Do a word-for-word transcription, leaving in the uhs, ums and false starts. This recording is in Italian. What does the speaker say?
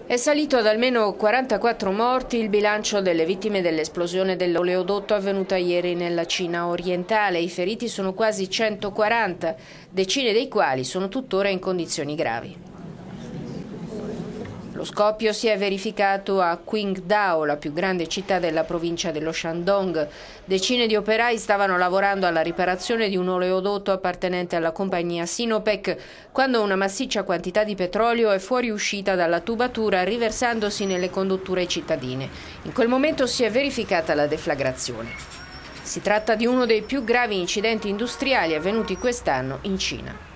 È salito ad almeno quarantaquattro morti il bilancio delle vittime dell'esplosione dell'oleodotto avvenuta ieri nella Cina orientale. I feriti sono quasi centoquaranta, decine dei quali sono tuttora in condizioni gravi. Lo scoppio si è verificato a Qingdao, la più grande città della provincia dello Shandong. Decine di operai stavano lavorando alla riparazione di un oleodotto appartenente alla compagnia Sinopec quando una massiccia quantità di petrolio è fuoriuscita dalla tubatura riversandosi nelle condutture cittadine. In quel momento si è verificata la deflagrazione. Si tratta di uno dei più gravi incidenti industriali avvenuti quest'anno in Cina.